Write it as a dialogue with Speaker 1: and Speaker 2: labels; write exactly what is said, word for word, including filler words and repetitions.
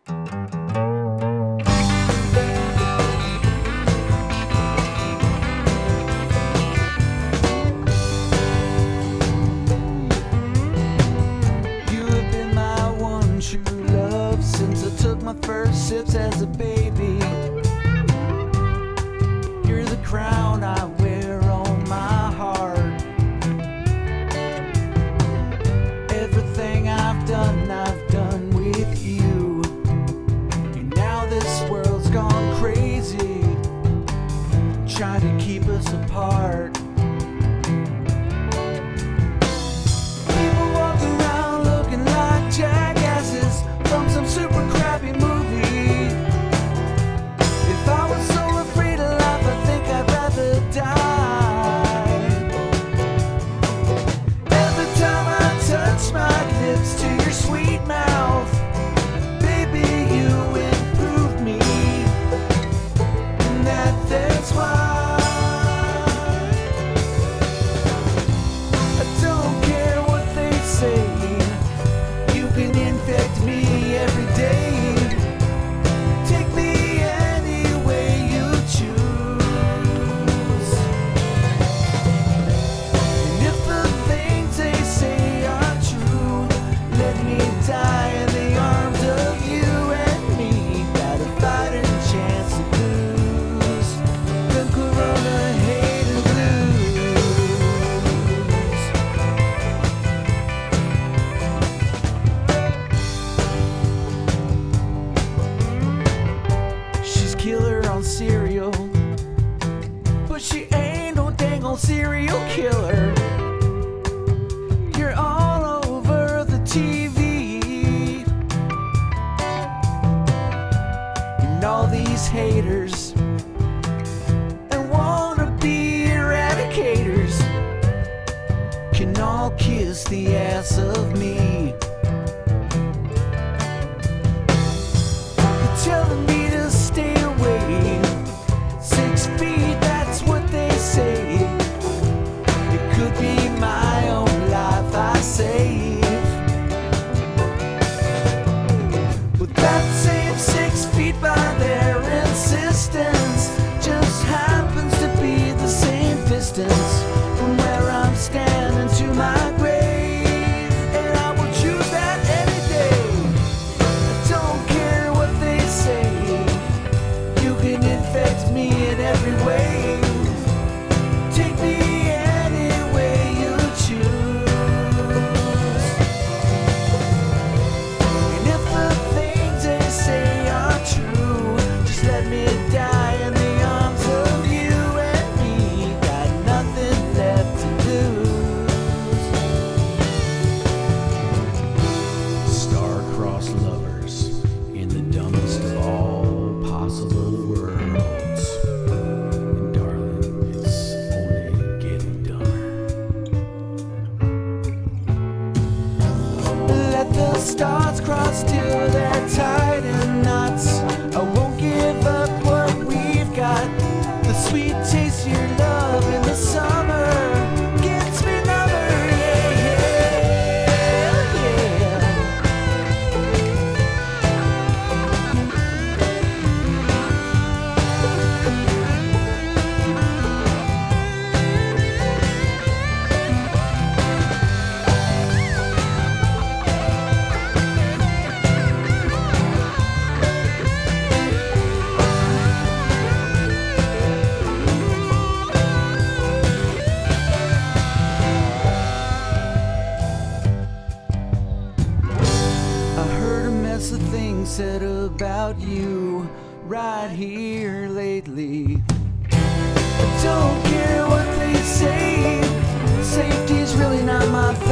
Speaker 1: My first sips as a baby. You're the crown I wear on my heart. Everything I've done, I've done with you. And now this world's gone crazy, trying to keep us apart. People walk around looking like jackasses from some super crappy movie. If I was so afraid of life, I think I'd rather die. Every time I touch my lips to your sweet mouth, baby, you improve me, and that that's why I don't care what they say. You can infect me every day. Take me any way you choose. And if the things they say are true, let me die in the arms of you and me. Got a fighting chance to lose the corona hate and blues. She's killer on cereal, but she ain't no dang old serial killer. You're all over the T V, and all these haters and wanna be eradicators can all kiss the ass of me. They're telling me to stay away. Six feet, that's what they say. It could be my own life I save. But that same six feet by their insistence just happens to be the same distance from where I'm standing to my grave. And I will choose that any day. I don't care what they say. You can infect me in every way. Take me any way you choose. And if the things they say are true, just let me die in the arms of you and me. Got nothing left to lose.
Speaker 2: Star-crossed lovers in the dumbest of all possible worlds. And darling, it's only getting dumber.
Speaker 1: Let the stars cross till they're tied in knots. I won't give up what we've got. The sweet taste of your love in the summer gets me number. Yeah, yeah, yeah. I heard a mess of things said about you right here lately. I don't care what they say. Safety's really not my